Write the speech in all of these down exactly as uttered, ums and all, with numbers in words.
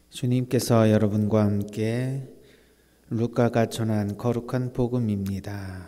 주님께서 여러분과 함께 루카가 전한 거룩한 복음입니다.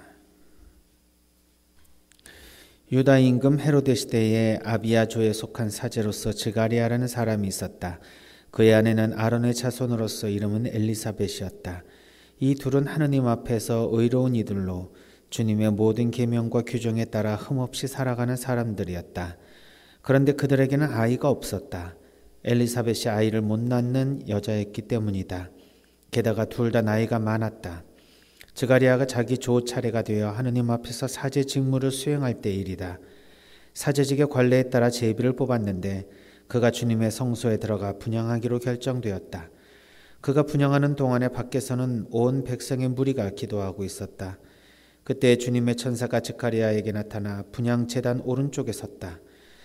유다 임금 헤로데 시대에 아비야조에 속한 사제로서 즈가리아라는 사람이 있었다. 그의 아내는 아론의 자손으로서 이름은 엘리사벳이었다. 이 둘은 하느님 앞에서 의로운 이들로 주님의 모든 계명과 규정에 따라 흠없이 살아가는 사람들이었다. 그런데 그들에게는 아이가 없었다. 엘리사벳이 아이를 못 낳는 여자였기 때문이다. 게다가 둘 다 나이가 많았다. 즈가리아가 자기 조 차례가 되어 하느님 앞에서 사제 직무를 수행할 때 일이다. 사제직의 관례에 따라 제비를 뽑았는데 그가 주님의 성소에 들어가 분향하기로 결정되었다. 그가 분향하는 동안에 밖에서는 온 백성의 무리가 기도하고 있었다. 그때 주님의 천사가 즈가리아에게 나타나 분향 제단 오른쪽에 섰다.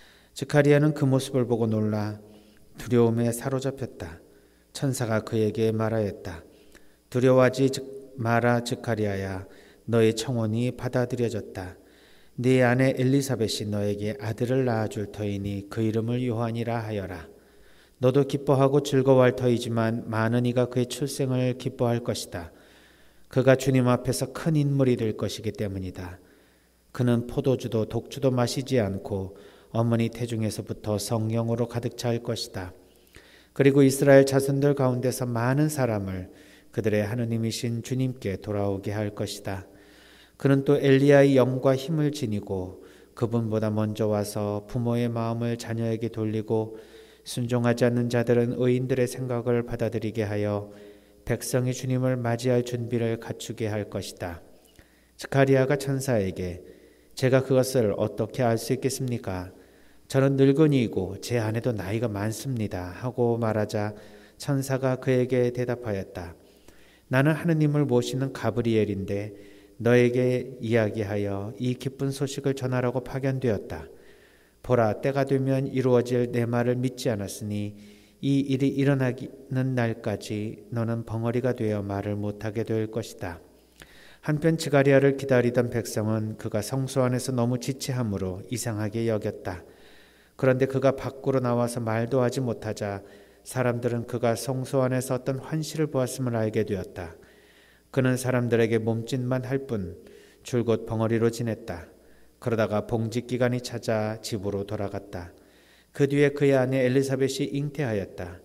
즈가리아는 그 모습을 보고 놀라 두려움에 사로잡혔다. 천사가 그에게 말하였다. 두려워하지 마라 즈가리아야, 너의 청혼이 받아들여졌다. 네 아내 엘리사벳이 너에게 아들을 낳아줄 터이니 그 이름을 요한이라 하여라. 너도 기뻐하고 즐거워할 터이지만 많은 이가 그의 출생을 기뻐할 것이다. 그가 주님 앞에서 큰 인물이 될 것이기 때문이다. 그는 포도주도 독주도 마시지 않고 어머니 태중에서부터 성령으로 가득 찰 것이다. 그리고 이스라엘 자손들 가운데서 많은 사람을 그들의 하느님이신 주님께 돌아오게 할 것이다. 그는 또 엘리야의 영과 힘을 지니고 그분보다 먼저 와서 부모의 마음을 자녀에게 돌리고 순종하지 않는 자들은 의인들의 생각을 받아들이게 하여 백성이 주님을 맞이할 준비를 갖추게 할 것이다. 즈가리아가 천사에게 제가 그것을 어떻게 알 수 있겠습니까? 저는 늙은이이고 제 아내도 나이가 많습니다 하고 말하자 천사가 그에게 대답하였다. 나는 하느님을 모시는 가브리엘인데 너에게 이야기하여 이 기쁜 소식을 전하라고 파견되었다. 보라, 때가 되면 이루어질 내 말을 믿지 않았으니 이 일이 일어나는 날까지 너는 벙어리가 되어 말을 못하게 될 것이다. 한편 즈가리아를 기다리던 백성은 그가 성소 안에서 너무 지체함으로 이상하게 여겼다. 그런데 그가 밖으로 나와서 말도 하지 못하자 사람들은 그가 성소 안에서 어떤 환시를 보았음을 알게 되었다. 그는 사람들에게 몸짓만 할 뿐 줄곧 벙어리로 지냈다. 그러다가 봉직 기간이 찾아 집으로 돌아갔다. 그 뒤에 그의 아내 엘리사벳이 잉태하였다.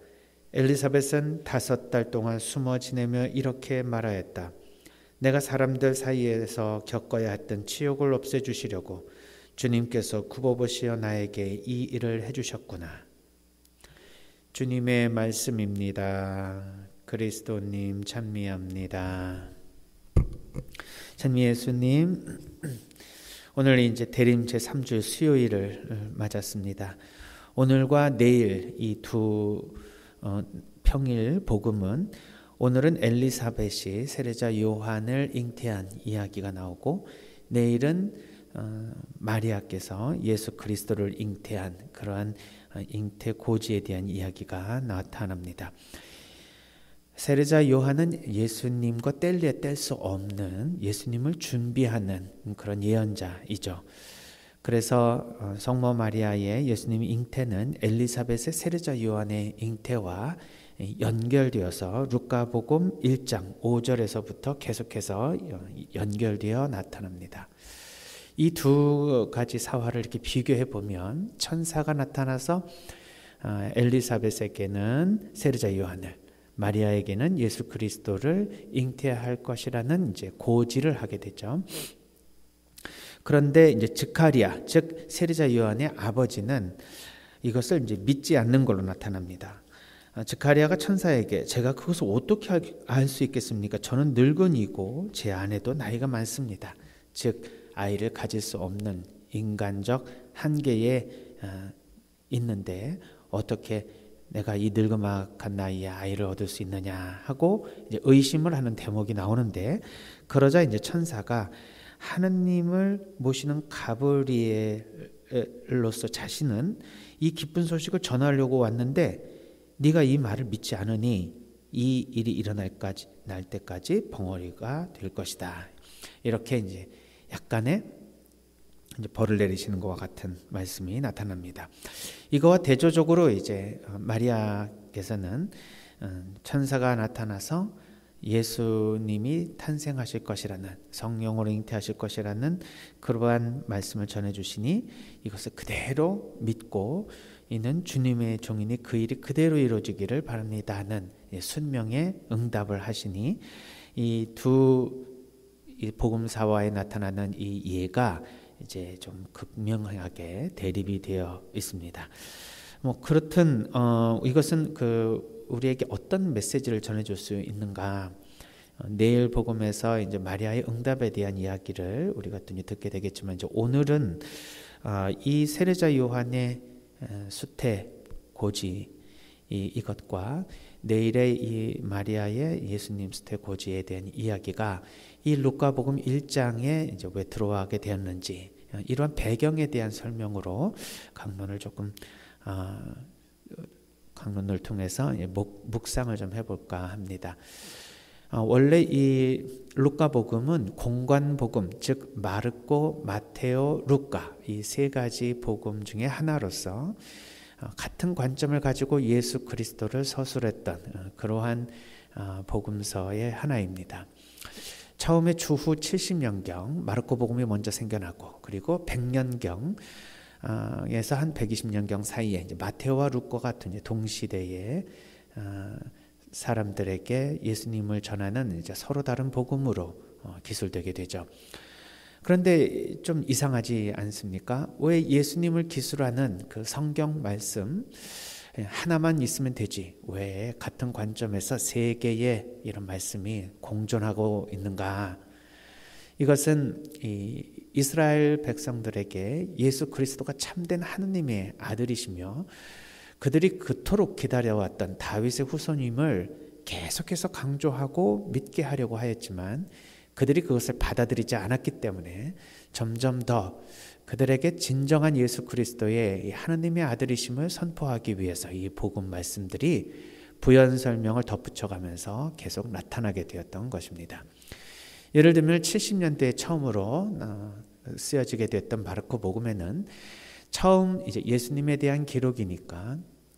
엘리사벳은 다섯 달 동안 숨어 지내며 이렇게 말하였다. 내가 사람들 사이에서 겪어야 했던 치욕을 없애주시려고 주님께서 굽어보시어 나에게 이 일을 해주셨구나. 주님의 말씀입니다. 그리스도님 찬미합니다. 찬미 예수님, 오늘 이제 대림 제삼 주 수요일을 맞았습니다. 오늘과 내일 이 두 어, 평일 복음은 오늘은 엘리사벳이 세례자 요한을 잉태한 이야기가 나오고 내일은 어, 마리아께서 예수 그리스도를 잉태한 그러한 잉태 고지에 대한 이야기가 나타납니다. 세례자 요한은 예수님과 뗄래야 뗄 수 없는 예수님을 준비하는 그런 예언자이죠. 그래서 성모 마리아의 예수님 잉태는 엘리사벳의 세례자 요한의 잉태와 연결되어서 루카복음 일 장 오 절에서부터 계속해서 연결되어 나타납니다. 이 두 가지 사화를 이렇게 비교해 보면 천사가 나타나서 엘리사벳에게는 세례자 요한을, 마리아에게는 예수 그리스도를 잉태할 것이라는 이제 고지를 하게 되죠. 그런데 이제 즈가리아, 즉 세례자 요한의 아버지는 이것을 이제 믿지 않는 걸로 나타납니다. 즈가리아가 천사에게 제가 그것을 어떻게 알 수 있겠습니까? 저는 늙은이고 제 아내도 나이가 많습니다. 즉 아이를 가질 수 없는 인간적 한계에 있는데 어떻게 내가 이 늙음악한 나이에 아이를 얻을 수 있느냐 하고 이제 의심을 하는 대목이 나오는데, 그러자 이제 천사가 하느님을 모시는 가브리엘로서 자신은 이 기쁜 소식을 전하려고 왔는데 네가 이 말을 믿지 않으니 이 일이 일어날까지 날 때까지 벙어리가 될 것이다. 이렇게 이제 약간의 이제 벌을 내리시는 것과 같은 말씀이 나타납니다. 이거와 대조적으로 이제 마리아께서는 천사가 나타나서 예수님이 탄생하실 것이라는, 성령으로 잉태하실 것이라는 그러한 말씀을 전해주시니 이것을 그대로 믿고 이는 주님의 종이니 그 일이 그대로 이루어지기를 바랍니다 하는 순명의 응답을 하시니 이 두 복음사와에 나타나는 이 예가 이제 좀 극명하게 대립이 되어 있습니다. 뭐 그렇든 어, 이것은 그 우리에게 어떤 메시지를 전해줄 수 있는가? 어, 내일 복음에서 이제 마리아의 응답에 대한 이야기를 우리가 또 듣게 되겠지만, 이제 오늘은 어, 이 세례자 요한의 수태 고지 이, 이것과 내일의 이 마리아의 예수님 수태 고지에 대한 이야기가 이 루카복음 일 장에 이제 왜 들어가게 되었는지, 이러한 배경에 대한 설명으로 강론을 조금 어, 강론을 통해서 묵, 묵상을 좀 해볼까 합니다. 어, 원래 이 루카복음은 공관복음, 즉 마르코, 마테오, 루카 이 세 가지 복음 중에 하나로서 어, 같은 관점을 가지고 예수 그리스도를 서술했던 어, 그러한 어, 복음서의 하나입니다. 처음에 주후 칠십 년경 마르코 복음이 먼저 생겨나고, 그리고 백 년경 에서 한 백이십 년경 사이에 이제 마테오와 루카 같은 동시대의 어, 사람들에게 예수님을 전하는 이제 서로 다른 복음으로 어, 기술되게 되죠. 그런데 좀 이상하지 않습니까? 왜 예수님을 기술하는 그 성경 말씀 하나만 있으면 되지, 왜 같은 관점에서 세 개의 이런 말씀이 공존하고 있는가? 이것은 이 이스라엘 백성들에게 예수 그리스도가 참된 하느님의 아들이시며 그들이 그토록 기다려왔던 다윗의 후손임을 계속해서 강조하고 믿게 하려고 하였지만, 그들이 그것을 받아들이지 않았기 때문에 점점 더 그들에게 진정한 예수 그리스도의 하느님의 아들이심을 선포하기 위해서 이 복음 말씀들이 부연 설명을 덧붙여가면서 계속 나타나게 되었던 것입니다. 예를 들면 칠십 년대에 처음으로 쓰여지게 됐던 마르코 복음에는 처음 이제 예수님에 대한 기록이니까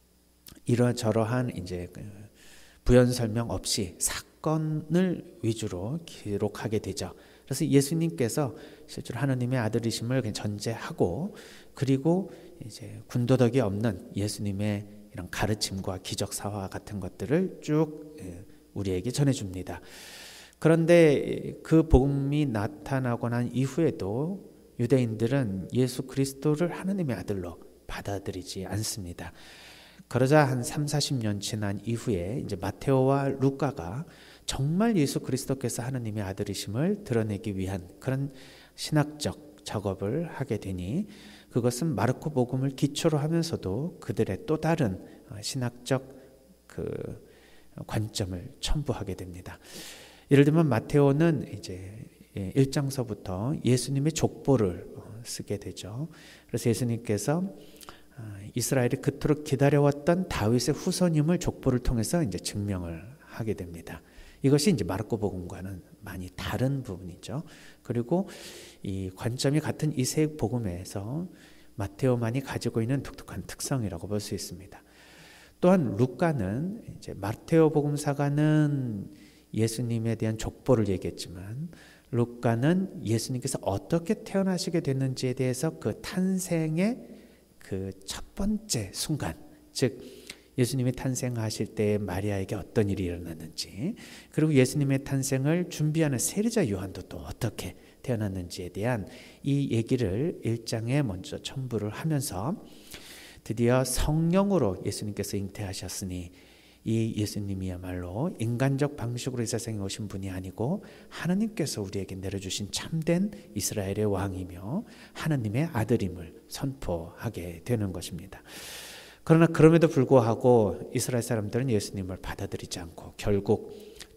이러저러한 이제 부연 설명 없이 사건을 위주로 기록하게 되죠. 그래서 예수님께서 실제로 하나님의 아들이심을 전제하고, 그리고 이제 군더더기 없는 예수님의 이런 가르침과 기적 사화 같은 것들을 쭉 우리에게 전해줍니다. 그런데 그 복음이 나타나고 난 이후에도 유대인들은 예수 그리스도를 하나님의 아들로 받아들이지 않습니다. 그러자 한 삼사십 년 지난 이후에 이제 마테오와 루카가 정말 예수 그리스도께서 하나님의 아들이심을 드러내기 위한 그런 신학적 작업을 하게 되니, 그것은 마르코 복음을 기초로 하면서도 그들의 또 다른 신학적 그 관점을 첨부하게 됩니다. 예를 들면 마테오는 이제 일 장서부터 예수님의 족보를 쓰게 되죠. 그래서 예수님께서 이스라엘이 그토록 기다려왔던 다윗의 후손임을 족보를 통해서 이제 증명을 하게 됩니다. 이것이 이제 마르코 복음과는 많이 다른 부분이죠. 그리고 이 관점이 같은 이 세 복음에서 마테오만이 가지고 있는 독특한 특성이라고 볼 수 있습니다. 또한 루카는 이제 마테오 복음사가는 예수님에 대한 족보를 얘기했지만, 루카는 예수님께서 어떻게 태어나시게 됐는지에 대해서 그 탄생의 그 첫 번째 순간, 즉 예수님이 탄생하실 때 마리아에게 어떤 일이 일어났는지, 그리고 예수님의 탄생을 준비하는 세례자 요한도 또 어떻게 태어났는지에 대한 이 얘기를 일 장에 먼저 첨부를 하면서, 드디어 성령으로 예수님께서 잉태하셨으니 이 예수님이야말로 인간적 방식으로 이 세상에 오신 분이 아니고 하나님께서 우리에게 내려주신 참된 이스라엘의 왕이며 하나님의 아들임을 선포하게 되는 것입니다. 그러나 그럼에도 불구하고 이스라엘 사람들은 예수님을 받아들이지 않고 결국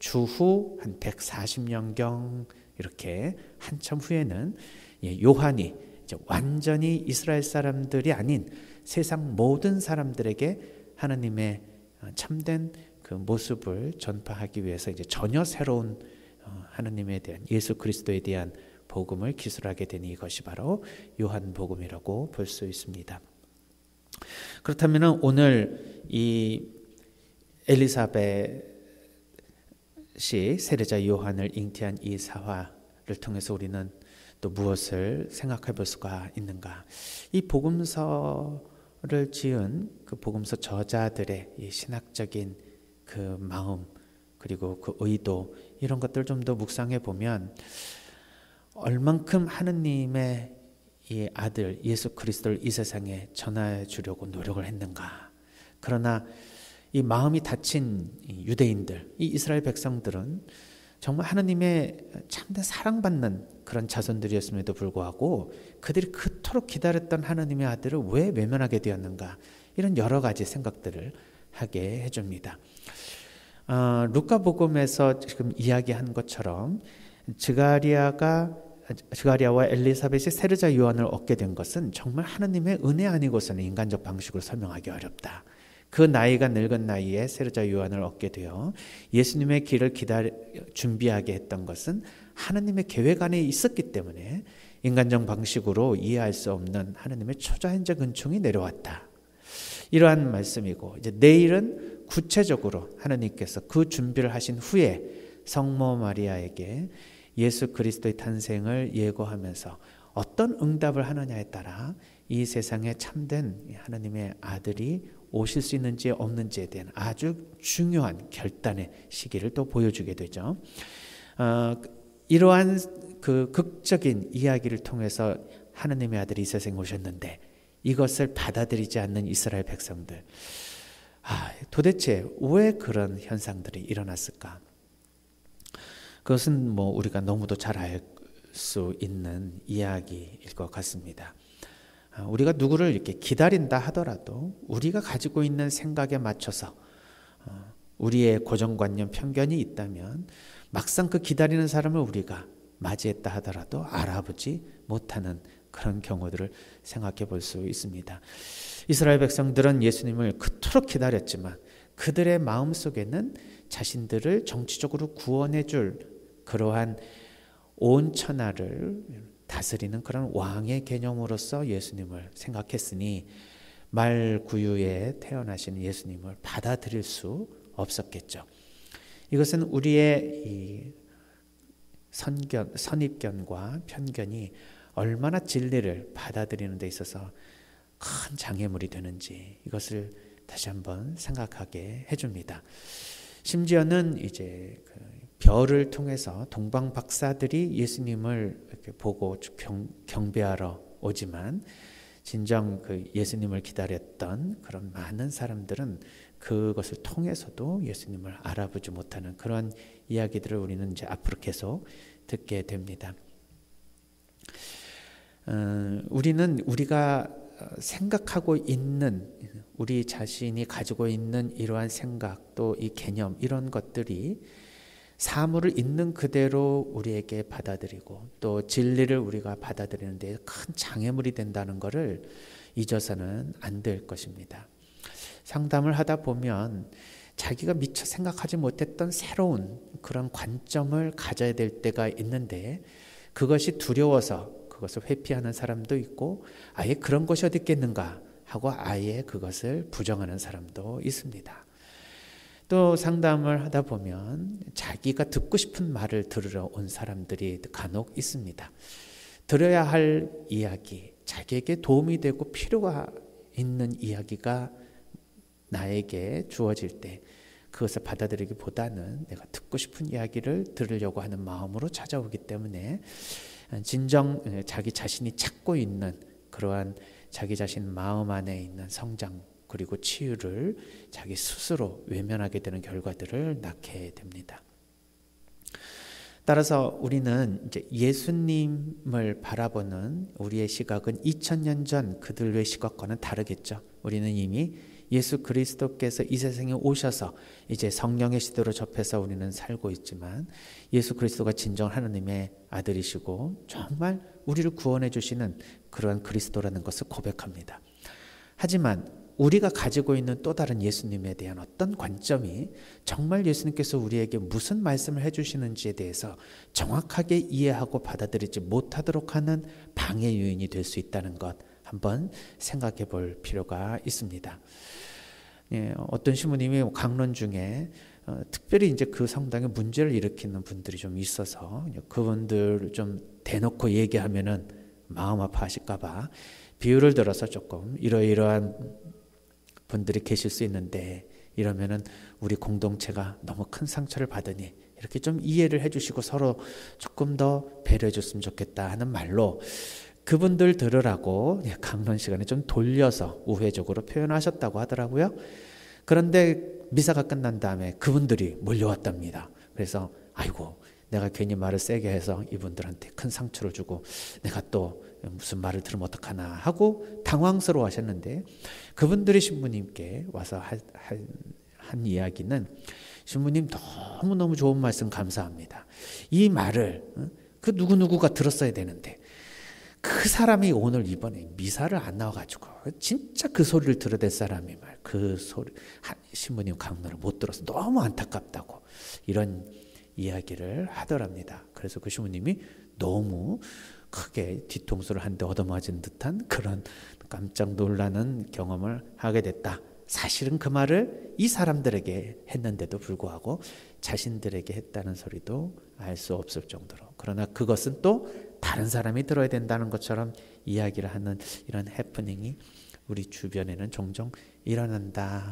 주후 한 백사십 년경 이렇게 한참 후에는 요한이 이제 완전히 이스라엘 사람들이 아닌 세상 모든 사람들에게 하나님의 참된 그 모습을 전파하기 위해서 이제 전혀 새로운 하나님에 대한 예수 그리스도에 대한 복음을 기술하게 되니 이것이 바로 요한복음이라고 볼 수 있습니다. 그렇다면 오늘 이 엘리사벳이 세례자 요한을 잉태한 이 사화를 통해서 우리는 또 무엇을 생각해 볼 수가 있는가? 이 복음서를 지은 그 복음서 저자들의 이 신학적인 그 마음 그리고 그 의도 이런 것들 좀 더 묵상해 보면 얼만큼 하느님의 이 아들 예수 그리스도를 이 세상에 전해 주려고 노력을 했는가. 그러나 이 마음이 닫힌 유대인들, 이 이스라엘 백성들은 정말 하나님의 참된 사랑받는 그런 자손들이었음에도 불구하고 그들이 그토록 기다렸던 하나님의 아들을 왜 외면하게 되었는가. 이런 여러 가지 생각들을 하게 해줍니다. 어, 루카복음에서 지금 이야기한 것처럼 스가랴가 스가랴와 엘리사벳이 세례자 요한을 얻게 된 것은 정말 하나님의 은혜 아니고서는 인간적 방식으로 설명하기 어렵다. 그 나이가 늙은 나이에 세례자 요한을 얻게 되어 예수님의 길을 기다려 준비하게 했던 것은 하나님의 계획 안에 있었기 때문에 인간적 방식으로 이해할 수 없는 하나님의 초자연적 은총이 내려왔다. 이러한 말씀이고 이제 내일은 구체적으로 하나님께서 그 준비를 하신 후에 성모 마리아에게 예수 그리스도의 탄생을 예고하면서 어떤 응답을 하느냐에 따라 이 세상에 참된 하나님의 아들이 오실 수 있는지 없는지에 대한 아주 중요한 결단의 시기를 또 보여주게 되죠. 어, 이러한 그 극적인 이야기를 통해서 하나님의 아들이 이 세상에 오셨는데 이것을 받아들이지 않는 이스라엘 백성들, 아, 도대체 왜 그런 현상들이 일어났을까? 그것은 뭐 우리가 너무도 잘 알 수 있는 이야기일 것 같습니다. 우리가 누구를 이렇게 기다린다 하더라도 우리가 가지고 있는 생각에 맞춰서 우리의 고정관념, 편견이 있다면 막상 그 기다리는 사람을 우리가 맞이했다 하더라도 알아보지 못하는 그런 경우들을 생각해 볼 수 있습니다. 이스라엘 백성들은 예수님을 그토록 기다렸지만 그들의 마음속에는 자신들을 정치적으로 구원해 줄 그러한 온 천하를 다스리는 그런 왕의 개념으로서 예수님을 생각했으니 말구유에 태어나신 예수님을 받아들일 수 없었겠죠. 이것은 우리의 이 선견, 선입견과 편견이 얼마나 진리를 받아들이는 데 있어서 큰 장애물이 되는지 이것을 다시 한번 생각하게 해줍니다. 심지어는 이제 그 별을 통해서 동방 박사들이 예수님을 이렇게 보고 경, 경배하러 오지만 진정 그 예수님을 기다렸던 그런 많은 사람들은 그것을 통해서도 예수님을 알아보지 못하는 그런 이야기들을 우리는 이제 앞으로 계속 듣게 됩니다. 어, 우리는 우리가 생각하고 있는 우리 자신이 가지고 있는 이러한 생각 또 이 개념 이런 것들이 사물을 있는 그대로 우리에게 받아들이고 또 진리를 우리가 받아들이는 데 큰 장애물이 된다는 것을 잊어서는 안 될 것입니다. 상담을 하다 보면 자기가 미처 생각하지 못했던 새로운 그런 관점을 가져야 될 때가 있는데 그것이 두려워서 그것을 회피하는 사람도 있고 아예 그런 것이 어디 있겠는가 하고 아예 그것을 부정하는 사람도 있습니다. 또 상담을 하다 보면 자기가 듣고 싶은 말을 들으러 온 사람들이 간혹 있습니다. 들어야 할 이야기, 자기에게 도움이 되고 필요가 있는 이야기가 나에게 주어질 때 그것을 받아들이기보다는 내가 듣고 싶은 이야기를 들으려고 하는 마음으로 찾아오기 때문에 진정 자기 자신이 찾고 있는 그러한 자기 자신 마음 안에 있는 성장 그리고 치유를 자기 스스로 외면하게 되는 결과들을 낳게 됩니다. 따라서 우리는 이제 예수님을 바라보는 우리의 시각은 이천 년 전 그들의 시각과는 다르겠죠. 우리는 이미 예수 그리스도께서 이 세상에 오셔서 이제 성령의 시대로 접해서 우리는 살고 있지만 예수 그리스도가 진정 하나님의 아들이시고 정말 우리를 구원해 주시는 그러한 그리스도라는 것을 고백합니다. 하지만 우리가 가지고 있는 또 다른 예수님에 대한 어떤 관점이 정말 예수님께서 우리에게 무슨 말씀을 해주시는지에 대해서 정확하게 이해하고 받아들이지 못하도록 하는 방해 요인이 될 수 있다는 것 한번 생각해 볼 필요가 있습니다. 예, 어떤 신부님이 강론 중에 어, 특별히 이제 그 성당에 문제를 일으키는 분들이 좀 있어서 그분들 좀 대놓고 얘기하면은 마음 아파하실까봐 비유를 들어서 조금 이러이러한 분들이 계실 수 있는데 이러면은 우리 공동체가 너무 큰 상처를 받으니 이렇게 좀 이해를 해주시고 서로 조금 더 배려해 줬으면 좋겠다 하는 말로 그분들 들으라고 강론 시간에 좀 돌려서 우회적으로 표현하셨다고 하더라고요. 그런데 미사가 끝난 다음에 그분들이 몰려왔답니다. 그래서 아이고 내가 괜히 말을 세게 해서 이분들한테 큰 상처를 주고 내가 또 무슨 말을 들으면 어떡하나 하고 당황스러워 하셨는데 그분들이 신부님께 와서 한, 한, 한 이야기는 신부님 너무너무 좋은 말씀 감사합니다. 이 말을 그 누구누구가 들었어야 되는데 그 사람이 오늘 이번에 미사를 안 나와가지고 진짜 그 소리를 들어야 될 사람이 말 그 소리 신부님 강론을 못 들어서 너무 안타깝다고 이런 이야기를 하더랍니다. 그래서 그 신부님이 너무 크게 뒤통수를 한 대 얻어맞은 듯한 그런 깜짝 놀라는 경험을 하게 됐다. 사실은 그 말을 이 사람들에게 했는데도 불구하고 자신들에게 했다는 소리도 알 수 없을 정도로, 그러나 그것은 또 다른 사람이 들어야 된다는 것처럼 이야기를 하는 이런 해프닝이 우리 주변에는 종종 일어난다.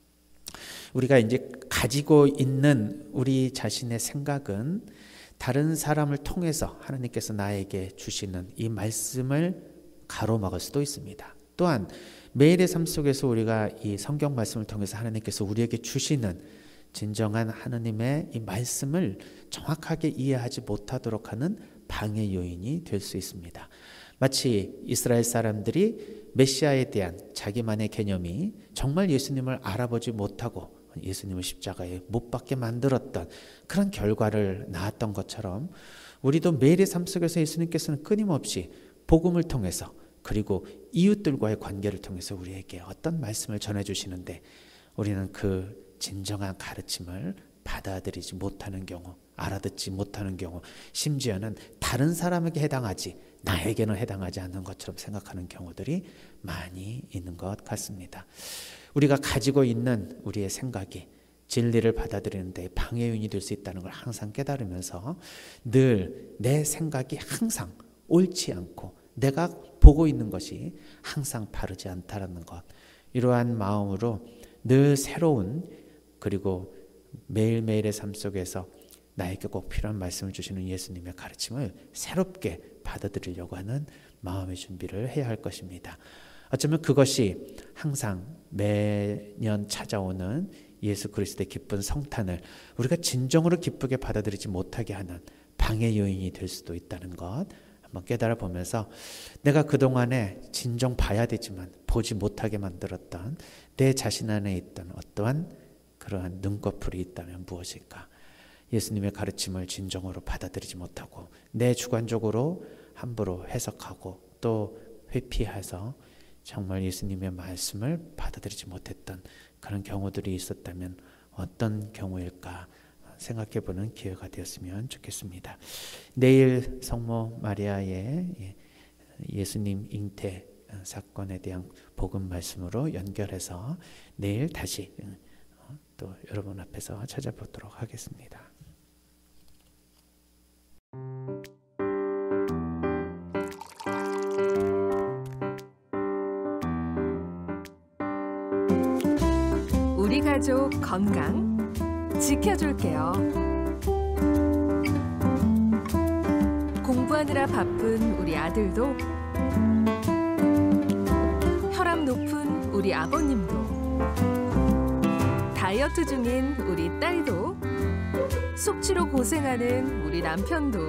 우리가 이제 가지고 있는 우리 자신의 생각은 다른 사람을 통해서 하나님께서 나에게 주시는 이 말씀을 가로막을 수도 있습니다. 또한 매일의 삶 속에서 우리가 이 성경 말씀을 통해서 하나님께서 우리에게 주시는 진정한 하나님의 이 말씀을 정확하게 이해하지 못하도록 하는 방해 요인이 될 수 있습니다. 마치 이스라엘 사람들이 메시아에 대한 자기만의 개념이 정말 예수님을 알아보지 못하고 예수님을 십자가에 못 박게 만들었던 그런 결과를 낳았던 것처럼 우리도 매일의 삶 속에서 예수님께서는 끊임없이 복음을 통해서 그리고 이웃들과의 관계를 통해서 우리에게 어떤 말씀을 전해주시는데 우리는 그 진정한 가르침을 받아들이지 못하는 경우, 알아듣지 못하는 경우, 심지어는 다른 사람에게 해당하지 나에게는 해당하지 않는 것처럼 생각하는 경우들이 많이 있는 것 같습니다. 우리가 가지고 있는 우리의 생각이 진리를 받아들이는 데 방해 요인이 될 수 있다는 걸 항상 깨달으면서 늘 내 생각이 항상 옳지 않고 내가 보고 있는 것이 항상 바르지 않다라는 것, 이러한 마음으로 늘 새로운 그리고 매일매일의 삶 속에서 나에게 꼭 필요한 말씀을 주시는 예수님의 가르침을 새롭게 받아들이려고 하는 마음의 준비를 해야 할 것입니다. 어쩌면 그것이 항상 매년 찾아오는 예수 그리스도의 기쁜 성탄을 우리가 진정으로 기쁘게 받아들이지 못하게 하는 방해 요인이 될 수도 있다는 것 한번 깨달아 보면서 내가 그동안에 진정 봐야 되지만 보지 못하게 만들었던 내 자신 안에 있던 어떠한 그러한 눈꺼풀이 있다면 무엇일까? 예수님의 가르침을 진정으로 받아들이지 못하고 내 주관적으로 함부로 해석하고 또 회피해서 정말 예수님의 말씀을 받아들이지 못했던 그런 경우들이 있었다면 어떤 경우일까 생각해보는 기회가 되었으면 좋겠습니다. 내일 성모 마리아의 예수님 잉태 사건에 대한 복음 말씀으로 연결해서 내일 다시 또 여러분 앞에서 찾아보도록 하겠습니다. 우리 가족 건강 지켜줄게요. 공부하느라 바쁜 우리 아들도, 혈압 높은 우리 아버님도, 다이어트 중인 우리 딸도, 숙취로 고생하는 우리 남편도,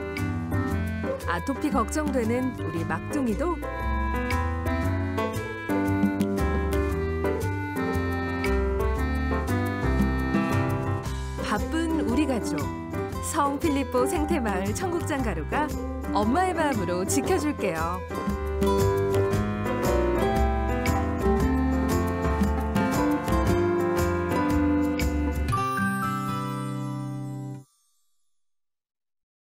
아토피 걱정되는 우리 막둥이도 바쁜 우리 가족 성 필리포 생태마을 청국장 가루가 엄마의 마음으로 지켜줄게요.